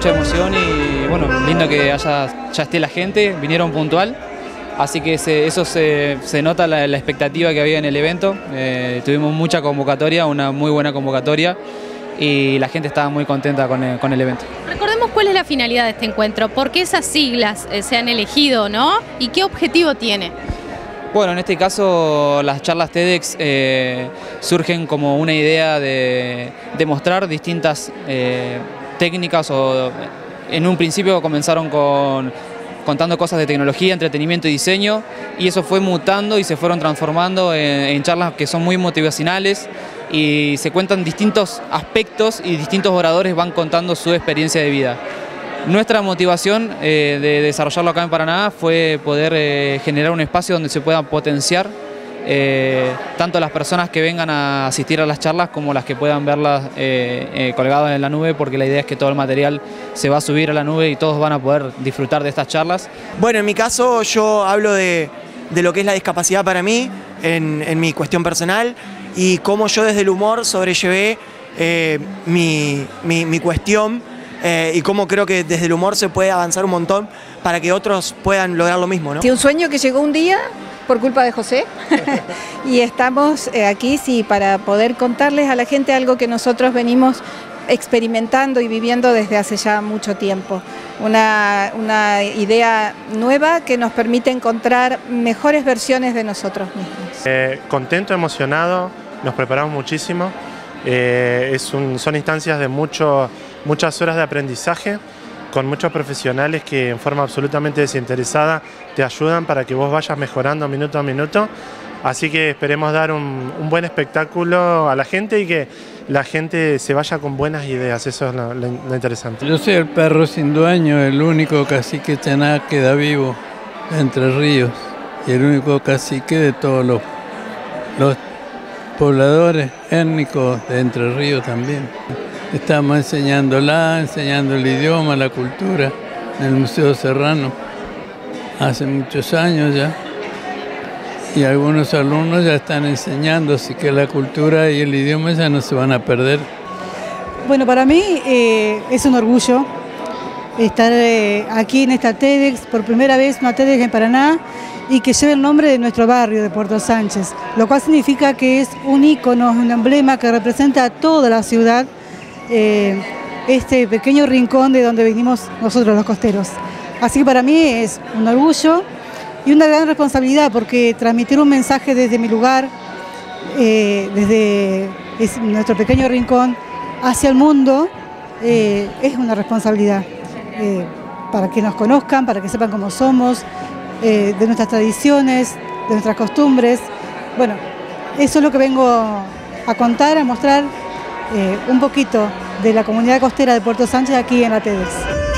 mucha emoción y bueno, lindo que ya esté la gente, vinieron puntual. Así que eso se nota la expectativa que había en el evento. Tuvimos mucha convocatoria, una muy buena convocatoria y la gente estaba muy contenta con el evento. Recordemos cuál es la finalidad de este encuentro, por qué esas siglas se han elegido, ¿no? Y qué objetivo tiene. Bueno, en este caso las charlas TEDx surgen como una idea de mostrar distintas técnicas o en un principio comenzaron contando cosas de tecnología, entretenimiento y diseño y eso fue mutando y se fueron transformando en charlas que son muy motivacionales y se cuentan distintos aspectos y distintos oradores van contando su experiencia de vida. Nuestra motivación de desarrollarlo acá en Paraná fue poder generar un espacio donde se puedan potenciar tanto las personas que vengan a asistir a las charlas como las que puedan verlas colgadas en la nube, porque la idea es que todo el material se va a subir a la nube y todos van a poder disfrutar de estas charlas. Bueno, en mi caso yo hablo de lo que es la discapacidad para mí, en mi cuestión personal, y cómo yo desde el humor sobrellevé mi cuestión y cómo creo que desde el humor se puede avanzar un montón para que otros puedan lograr lo mismo, ¿no? Sí, un sueño que llegó un día por culpa de José y estamos aquí sí, para poder contarles a la gente algo que nosotros venimos experimentando y viviendo desde hace ya mucho tiempo. Una idea nueva que nos permite encontrar mejores versiones de nosotros mismos. Contento, emocionado, nos preparamos muchísimo. Son instancias de muchas horas de aprendizaje con muchos profesionales que en forma absolutamente desinteresada te ayudan para que vos vayas mejorando minuto a minuto. Así que esperemos dar un buen espectáculo a la gente y que la gente se vaya con buenas ideas, eso es lo interesante. Yo soy el perro sin dueño, el único cacique chaná que da vivo de Entre Ríos y el único cacique de todos los pobladores étnicos de Entre Ríos también. Estamos enseñando el idioma, la cultura en el Museo Serrano hace muchos años ya. Y algunos alumnos ya están enseñando, así que la cultura y el idioma ya no se van a perder. Bueno, para mí es un orgullo estar aquí en esta TEDx, por primera vez una TEDx en Paraná, y que lleve el nombre de nuestro barrio, de Puerto Sánchez, lo cual significa que es un ícono, un emblema que representa a toda la ciudad, este pequeño rincón de donde venimos nosotros los costeros. Así que para mí es un orgullo y una gran responsabilidad, porque transmitir un mensaje desde mi lugar, desde nuestro pequeño rincón hacia el mundo, es una responsabilidad para que nos conozcan, para que sepan cómo somos, de nuestras tradiciones, de nuestras costumbres. Bueno, eso es lo que vengo a contar, a mostrar un poquito de la comunidad costera de Puerto Sánchez aquí en la TEDx.